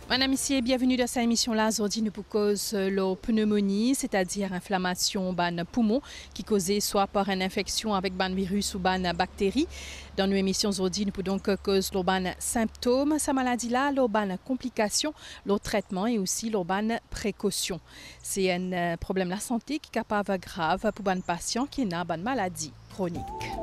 Madame, ici, bienvenue dans cette émission-là. Aujourd'hui, nous pour cause la pneumonie, c'est-à-dire inflammation ban poumon qui causée soit par une infection avec ban virus ou ban bactérie. Dans nos émissions aujourd'hui, nous pouvons donc cause le ban symptômes, sa maladie-là, le ban complications, le traitement et aussi le ban précaution. C'est un problème de la santé qui est capable grave pour ban patient qui a ban maladie chronique.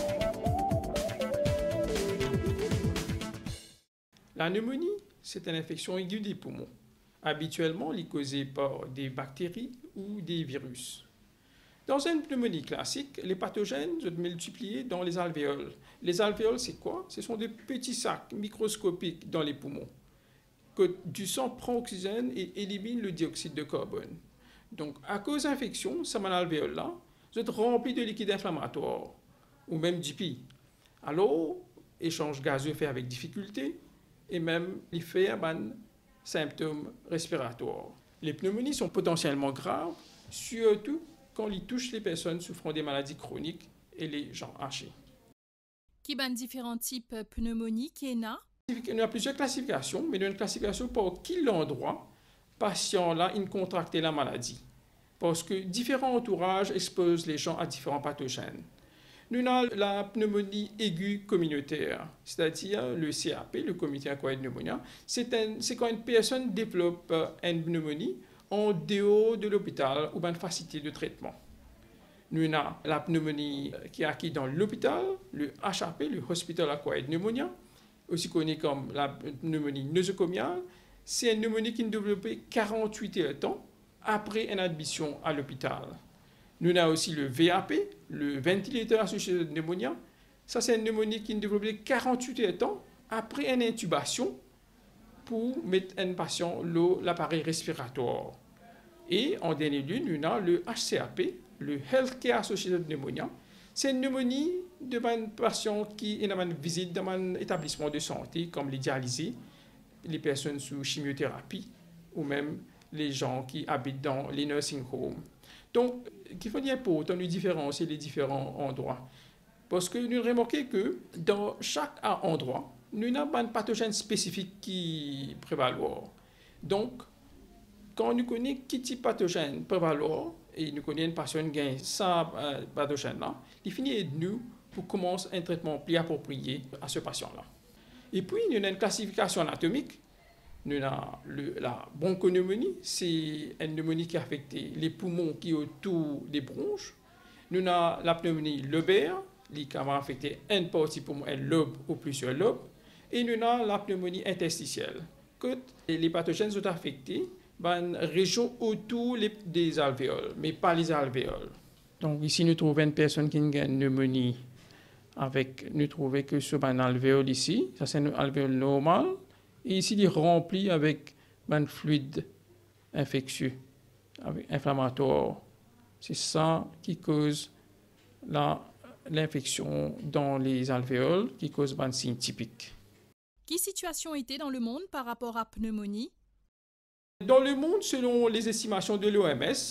La pneumonie, c'est une infection aiguë des poumons. Habituellement, elle est causée par des bactéries ou des virus. Dans une pneumonie classique, les pathogènes sont multipliés dans les alvéoles. Les alvéoles, c'est quoi? Ce sont des petits sacs microscopiques dans les poumons. Que du sang prend oxygène et élimine le dioxyde de carbone. Donc, à cause d'infection, ces alvéoles-là sont remplis de liquide inflammatoire, ou même d'IPI. Alors, échange gazeux fait avec difficulté, et même il fait un symptômes respiratoires. Les pneumonies sont potentiellement graves, surtout quand ils touchent les personnes souffrant des maladies chroniques et les gens âgés. Qui ban différents types de pneumonie qui est là? Il y a plusieurs classifications, mais il y a une classification pour quel endroit patient-là il contracté la maladie. Parce que différents entourages exposent les gens à différents pathogènes. Nous avons la pneumonie aiguë communautaire, c'est-à-dire le CAP, le comité acquired pneumonia. C'est quand une personne développe une pneumonie en dehors de l'hôpital ou d'une facilité de traitement. Nous avons la pneumonie qui est acquise dans l'hôpital, le HAP, le Hospital Acquired Pneumonia, aussi connu comme la pneumonie nosocomiale. C'est une pneumonie qui est développée 48 heures de temps après une admission à l'hôpital. Nous avons aussi le VAP, le Ventilator Associated Pneumonia. Ça, c'est une pneumonie qui est développée 48 heures de temps après une intubation pour mettre un patient l'appareil respiratoire. Et en dernier lieu, nous avons le HCAP, le Healthcare Associated Pneumonia. C'est une pneumonie de patients qui ont une visite dans un établissement de santé, comme les dialysés, les personnes sous chimiothérapie ou même les gens qui habitent dans les nursing homes. Donc, il faut dire pour nous différencier les différents endroits. Parce que nous remarquons que dans chaque endroit, nous avons un pathogène spécifique qui prévaloir. Donc, quand nous connaissons quel type de pathogène prévaloir, et nous connaissons une personne qui a ça pathogène-là, il finit de nous pour commencer un traitement plus approprié à ce patient-là. Et puis, nous avons une classification anatomique. Nous avons la bronchopneumonie, c'est une pneumonie qui affecte les poumons qui sont autour des bronches. Nous avons la pneumonie lobaire, qui va affecter une partie poumon, un lobe ou plusieurs lobes. Et nous avons la pneumonie interstitielle, que les pathogènes sont affectés dans une région autour des alvéoles, mais pas les alvéoles. Donc ici, nous trouvons une personne qui a une pneumonie nous trouvons que sur un alvéole ici, ça c'est un alvéole normal. Et ici, il est rempli avec un fluide infectieux, inflammatoire. C'est ça qui cause l'infection dans les alvéoles, qui cause un signe typique. Quelle situation était dans le monde par rapport à pneumonie? Dans le monde, selon les estimations de l'OMS,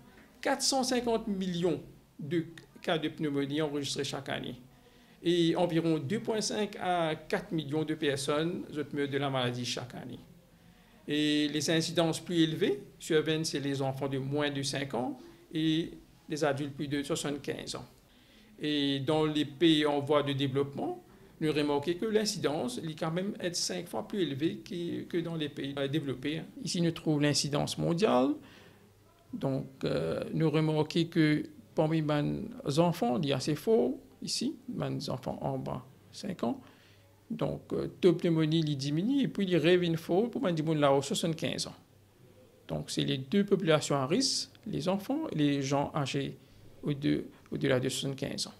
450 millions de cas de pneumonie enregistrés chaque année. Et environ 2,5 à 4 millions de personnes meurent de la maladie chaque année. Et les incidences plus élevées surviennent chez les enfants de moins de 5 ans et les adultes plus de 75 ans. Et dans les pays en voie de développement, nous remarquons que l'incidence est quand même 5 fois plus élevée que dans les pays développés. Ici, nous trouvons l'incidence mondiale. Donc, nous remarquons que parmi les enfants, il y a assez fort. Ici, les enfants en bas, 5 ans. Donc, taux de pneumonie il diminue et puis il revient fort pour les gens là 75 ans. Donc, c'est les deux populations à risque, les enfants et les gens âgés au-delà de 75 ans.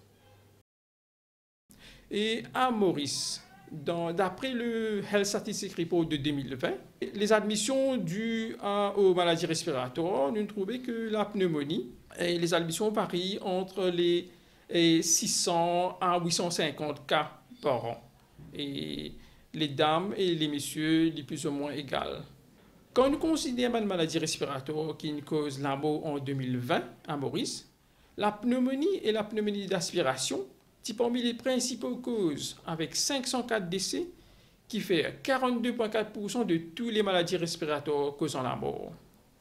Et à Maurice, d'après le Health Statistics Report de 2020, les admissions dues aux maladies respiratoires, nous trouvons que la pneumonie, et les admissions varient entre les 600 à 850 cas par an. Et les dames et les messieurs, les plus ou moins égales. Quand nous considérons une maladie respiratoire qui cause la mort en 2020 à Maurice, la pneumonie et la pneumonie d'aspiration, parmi les principaux causes, avec 504 décès, qui fait 42,4% de toutes les maladies respiratoires causant la mort.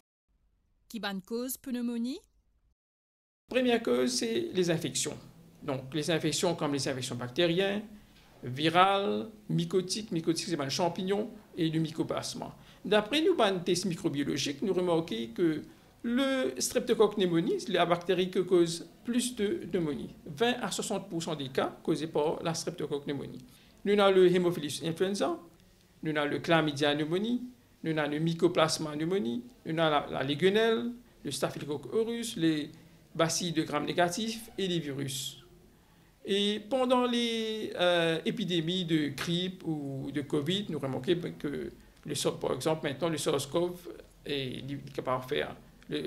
Qui ban cause pneumonie? Première cause, c'est les infections. Donc, les infections comme les infections bactériennes, virales, mycotiques, c'est le champignon, et le mycoplasma. D'après nos tests microbiologiques, nous remarquons que le streptocoque pneumonie, c'est la bactérie qui cause plus de pneumonie. 20 à 60% des cas causés par la streptocoque pneumonie. Nous avons le Haemophilus influenza, nous avons le chlamydia pneumonie, nous avons le mycoplasma pneumonie, nous avons la légionelle, le staphylocoque aureus, les bacilles de Gram négatif et les virus. Et pendant les épidémies de grippe ou de Covid, nous remarquons que, par exemple, maintenant, le SARS-CoV est capable de faire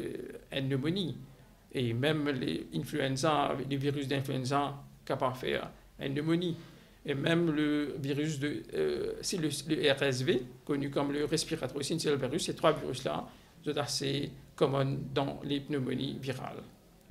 une pneumonie. Et même les influenza, les virus d'influenza, capable de faire une pneumonie. Et même le virus c'est le RSV, connu comme le respiratoire syncytial virus, ces trois virus-là sont assez communs dans les pneumonies virales.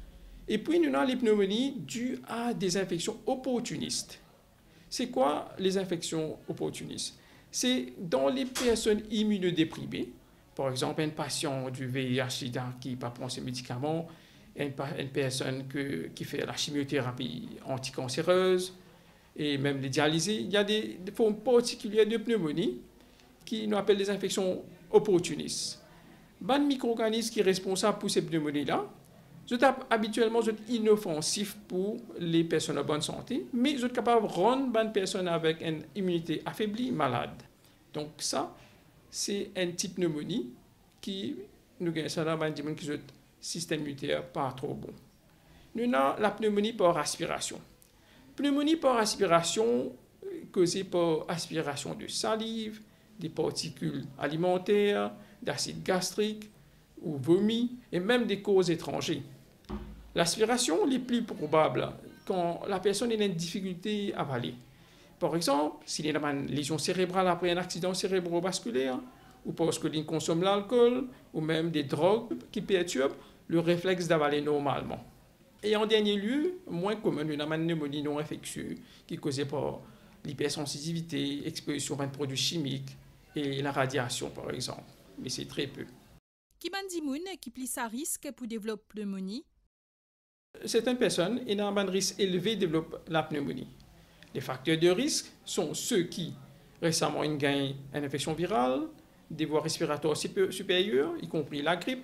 Et puis, nous avons les pneumonies dues à des infections opportunistes. C'est quoi les infections opportunistes? C'est dans les personnes immunodéprimées, par exemple, un patient du VIH-Sida qui ne prend pas ses médicaments, une personne qui fait la chimiothérapie anticancéreuse, et même les dialysés. Il y a des formes particulières de pneumonie qui nous appellent des infections opportunistes. Les micro-organismes qui sont responsables pour ces pneumonies-là, habituellement, sont inoffensifs pour les personnes en bonne santé, mais ils sont capables de rendre les personnes avec une immunité affaiblie malade. Donc ça, c'est un type de pneumonie qui nous gagne ça dans les qui ont un système immunitaire pas trop bon. Nous avons la pneumonie par aspiration. Pneumonie par aspiration causée par aspiration de salive, des particules alimentaires, d'acide gastrique ou vomi, et même des causes étrangères. L'aspiration les plus probables quand la personne a une difficulté à avaler. Par exemple, s'il y a une lésion cérébrale après un accident cérébrovasculaire, ou parce qu'il consomme l'alcool, ou même des drogues qui perturbent le réflexe d'avaler normalement. Et en dernier lieu, moins commun, une pneumonie non infectieuse qui est causée par l'hypersensitivité, exposition à un produit chimique et la radiation, par exemple. Mais c'est très peu. Qui ban dimoun qui plie à risque pour développer pneumonie? Certaines personnes ont un risque élevé de développer la pneumonie. Les facteurs de risque sont ceux qui récemment ont gagné une infection virale, des voies respiratoires supérieures, y compris la grippe,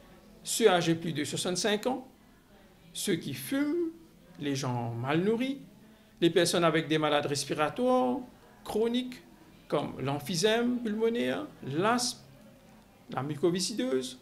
ceux âgés plus de 65 ans, ceux qui fument, les gens mal nourris, les personnes avec des maladies respiratoires chroniques comme l'emphysème pulmonaire, l'asthme, la mucoviscidose.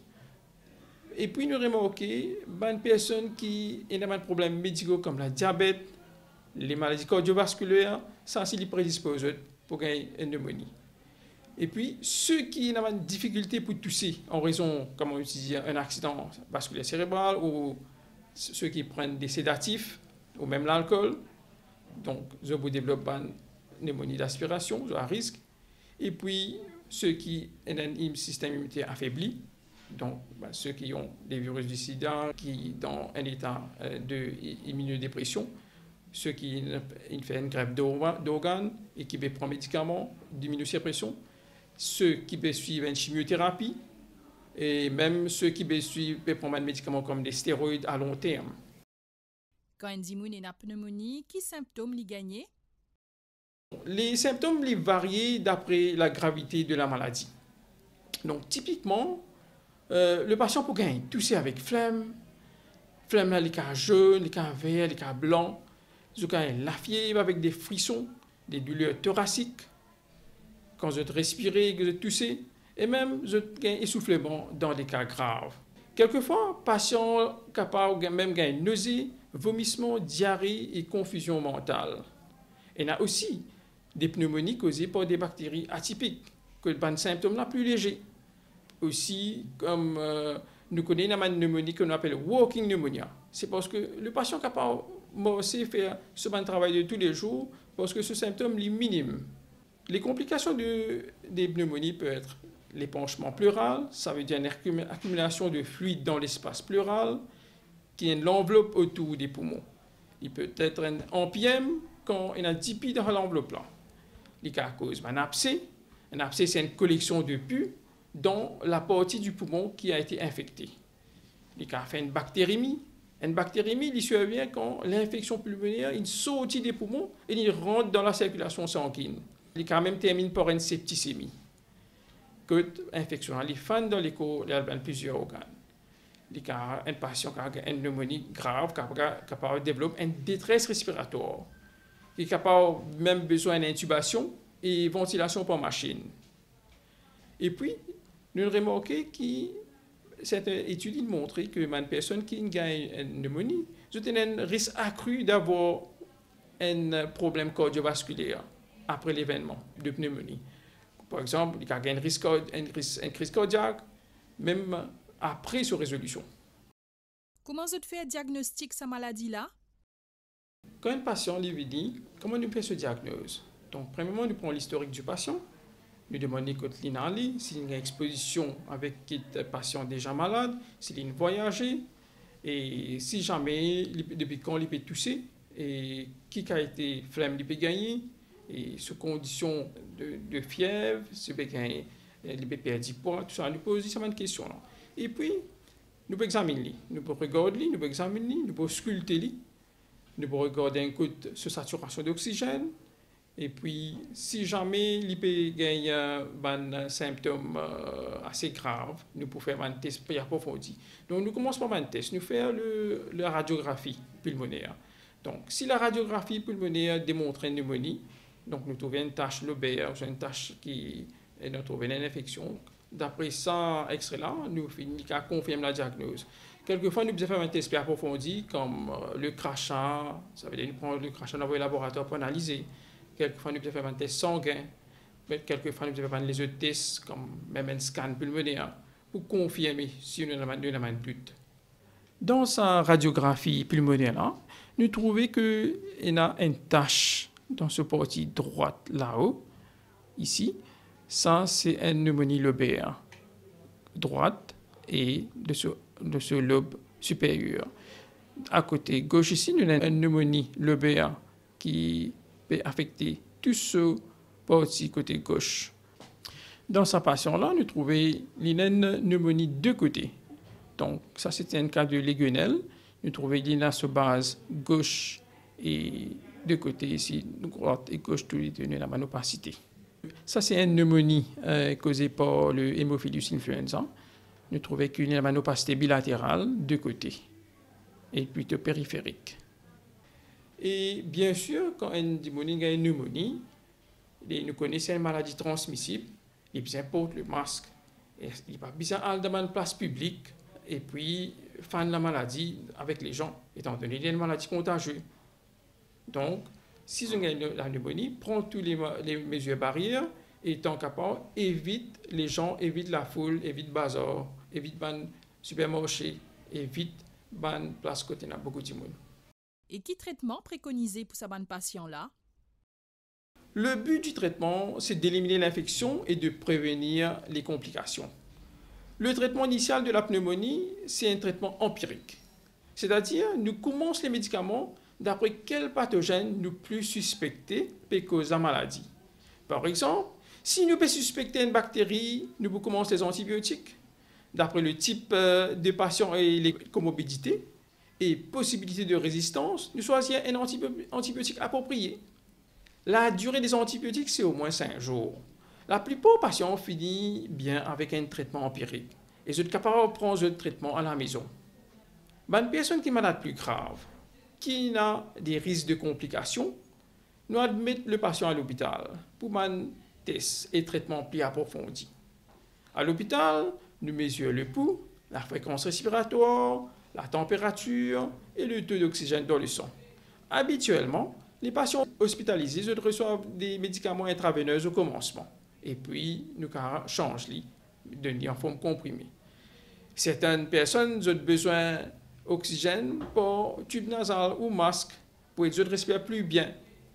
Et puis nous remarquons des personnes qui ont des problèmes médicaux comme le diabète, les maladies cardiovasculaires, ça c'est les prédisposent pour gagner une pneumonie. Et puis ceux qui ont des difficultés pour tousser en raison, comme on dit, un accident vasculaire cérébral ou ceux qui prennent des sédatifs ou même l'alcool, donc ils développent une pneumonie d'aspiration à risque. Et puis ceux qui ont un système immunitaire affaibli, donc ceux qui ont des virus du sida, qui sont dans un état d'immunodépression, ceux qui font une greffe d'organes et qui prennent des médicaments, diminuent la pression, ceux qui suivent une chimiothérapie, et même ceux qui prennent des médicaments comme des stéroïdes à long terme. Quand un dimoun est en pneumonie, quels symptômes l'y gagner? Les symptômes les varient d'après la gravité de la maladie. Donc, typiquement, le patient peut gagner tousser avec flemme les cas jaunes, les cas verts, les cas blancs, la fièvre avec des frissons, des douleurs thoraciques, quand vous respirez, que vous toussez, et même un essoufflement dans des cas graves. Quelquefois, patients capables même gagner nausées, vomissements, diarrhée et confusion mentale. Il y a aussi des pneumonies causées par des bactéries atypiques, que les symptômes les plus légers. Aussi, comme nous connaissons une pneumonie qu'on appelle walking pneumonia. C'est parce que le patient est capable de faire ce travail de tous les jours parce que ce symptôme est minime. Les complications des pneumonies peuvent être l'épanchement pleural, ça veut dire une accumulation de fluide dans l'espace pleural qui est l'enveloppe autour des poumons. Il peut être un emphysème quand il y a 10 plis dans l'enveloppe là. il cause un abcès. Un abcès, c'est une collection de pus dans la partie du poumon qui a été infectée. Il fait une bactérémie. Une bactérémie, il survient quand l'infection pulmonaire il sortit des poumons et il rentre dans la circulation sanguine. Il quand même termine par une septicémie. Cette infection, il fait dans les corps, il y a plusieurs organes. Il y a un patient qui a une pneumonie grave, qui est capable de développer une détresse respiratoire. Il est capable même besoin d'intubation et ventilation par machine. Et puis, nous remarquons que cette étude montre que une personne qui a une pneumonie a un risque accru d'avoir un problème cardiovasculaire après l'événement de pneumonie. Par exemple, il y a une crise cardiaque, même après sa résolution. Comment vous faites diagnostic cette maladie-là? Quand un patient lui dit, comment nous faisons ce diagnostic? Donc, premièrement, nous prenons l'historique du patient. Nous demandons s'il y a une exposition avec un patient déjà malade, s'il a voyagé, et si jamais, depuis quand il peut tousser, et qui a été flemme, il peut gagner, et sous condition de fièvre, s'il peut gagner, il peut perdre du poids, tout ça, nous posons cette question. Et puis, nous pouvons examiner, nous pouvons regarder, nous pouvons examiner, nous pouvons sculpter, nous pouvons regarder un coup de saturation d'oxygène. Et puis, si jamais il peut gagner un symptôme assez grave, nous pouvons faire un test plus approfondi. Donc, nous commençons par un test. Nous faisons la radiographie pulmonaire. Donc, si la radiographie pulmonaire démontre une pneumonie, donc nous trouvons une tache lobaire, une tache qui nous trouvons une infection. D'après ça, extrait-là, nous confirmons la diagnose. Quelquefois, nous pouvons faire un test plus approfondi, comme le crachat. Ça veut dire que nous prenons le crachat dans le laboratoire pour analyser. Quelquefois, nous pouvons faire un test sanguin. Quelquefois, nous pouvons faire les autres tests, comme même un scan pulmonaire, pour confirmer si nous avons un doute. Dans sa radiographie pulmonaire, là, nous trouvons qu'il y a une tache dans ce partie droite là-haut, ici. Ça, c'est une pneumonie lobaire droite et de ce lobe supérieur. À côté gauche ici, nous avons une pneumonie lobaire qui peut affecter tout ce parti côté gauche. Dans sa patient-là, nous trouvons une pneumonie de côté. Donc, ça, c'était un cas de légionelle. Nous trouvons une sur base gauche et de côté ici, droite et gauche, tous les deux, la manopacité. Ça, c'est une pneumonie causée par le Haemophilus influenza. Nous trouvons qu'une manopacité bilatérale de côté et plutôt périphérique. Et bien sûr, quand une pneumonie, nous connaissons une maladie transmissible, il besoin porter le masque. Il n'y a pas besoin d'aller dans une place publique et puis faire la maladie avec les gens, étant donné qu'il y a une maladie contagieuse. Donc, si vous avez la pneumonie, prends toutes les mesures barrières et étant capable, évite les gens, évite la foule, évite bazar, évite le supermarché, évite la place côté n'a beaucoup de monde. Et quel traitement préconisé pour ces patients-là? Le but du traitement, c'est d'éliminer l'infection et de prévenir les complications. Le traitement initial de la pneumonie, c'est un traitement empirique. C'est-à-dire, nous commençons les médicaments d'après quel pathogène nous plus suspecter peut causer la maladie. Par exemple, si nous pouvons suspecter une bactérie, nous pouvons commencer les antibiotiques d'après le type de patient et les comorbidités et possibilité de résistance, nous choisissons un antibiotique approprié. La durée des antibiotiques, c'est au moins 5 jours. La plupart des patients finissent bien avec un traitement empirique et sont capables de prendre ce traitement à la maison. Une personne qui est malade plus grave, qui a des risques de complications, nous admettons le patient à l'hôpital pour un test et traitement plus approfondi. À l'hôpital, nous mesurons le pouls, la fréquence respiratoire, la température et le taux d'oxygène dans le sang. Habituellement, les patients hospitalisés reçoivent des médicaments intraveineux au commencement. Et puis, nous changeons en forme comprimée. Certaines personnes ont besoin d'oxygène pour tube nasal ou masque pour être respirer plus bien.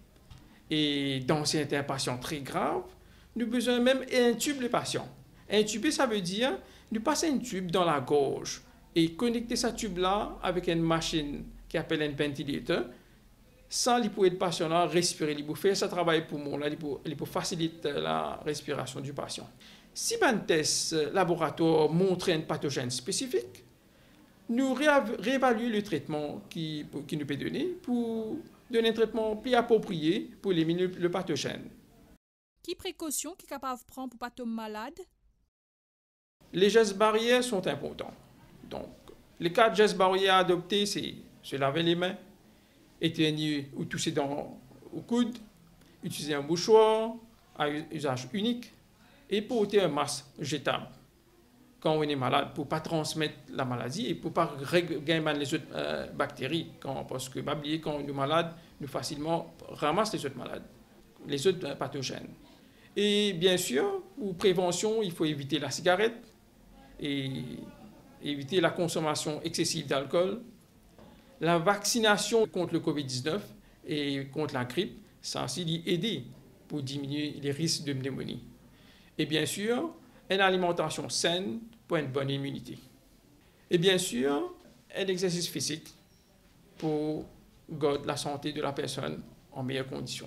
Et dans certains patients très graves, nous avons besoin même d'intuber les patients. Intuber, ça veut dire nous passer un tube dans la gorge et connecter ce tube-là avec une machine qui appelle un ventilateur. sans il peut être patient là, respirer, il peut faire ce travail poumon là, il peut faciliter la respiration du patient. Si un test laboratoire montre un pathogène spécifique, nous réévaluons le traitement qui nous peut donner pour donner un traitement plus approprié pour éliminer le pathogène. Quelles précautions qui est capable de prendre pour ne pas tomber malade? Les gestes barrières sont importants. Donc, les 4 gestes barrières à adopter, c'est se laver les mains, éternuer ou tousser au coude, utiliser un mouchoir à usage unique et porter un masque jetable quand on est malade pour ne pas transmettre la maladie et pour ne pas gagner les autres bactéries. Parce que quand on est malade, nous facilement ramassons les autres malades, les autres pathogènes. Et bien sûr, pour prévention, il faut éviter la cigarette et éviter la consommation excessive d'alcool. La vaccination contre le COVID-19 et contre la grippe, ça aussi aider pour diminuer les risques de pneumonie. Et bien sûr, une alimentation saine pour une bonne immunité. Et bien sûr, un exercice physique pour garder la santé de la personne en meilleures conditions.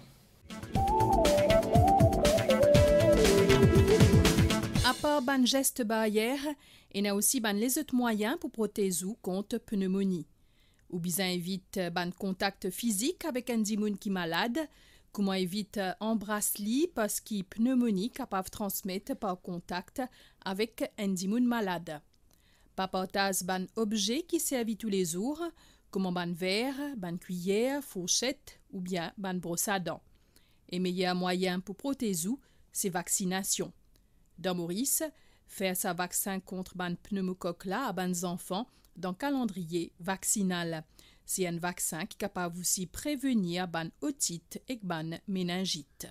À part ban geste barrière, il y a aussi ban les autres moyens pour protéger contre pneumonie. Ou bien évite ban contact physique avec un dimoun qui est malade, comment évite embrasser parce qu'il pneumonie capable de transmettre par contact avec un dimoun malade. Pas partage ban objet qui servent tous les jours, comme ban verre, ban cuillère, fourchette ou bien ban brosse à dents. Et meilleur moyen pour protéger, c'est vaccination. Dans Maurice, faire sa vaccin contre ban pneumocoque là à ban enfants dans calendrier vaccinal. C'est un vaccin qui est capable aussi prévenir ban otite et ban méningite.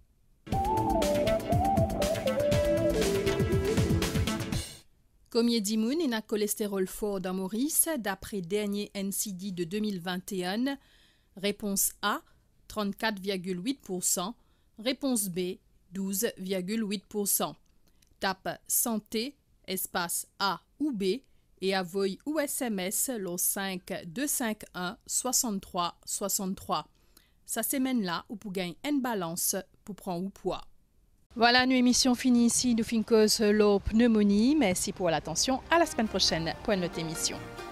Comme il dit moun, il a cholestérol fort dans Maurice, d'après dernier NCD de 2021. Réponse A, 34,8%. Réponse B, 12,8%. Tape santé, espace A ou B et envoie ou SMS le 5 251 63 63. Ça semaine là où pour gagner une balance pour prendre au poids. Voilà, notre émission finie ici. Nous finissons la pneumonie. Merci pour l'attention. À la semaine prochaine pour une autre émission.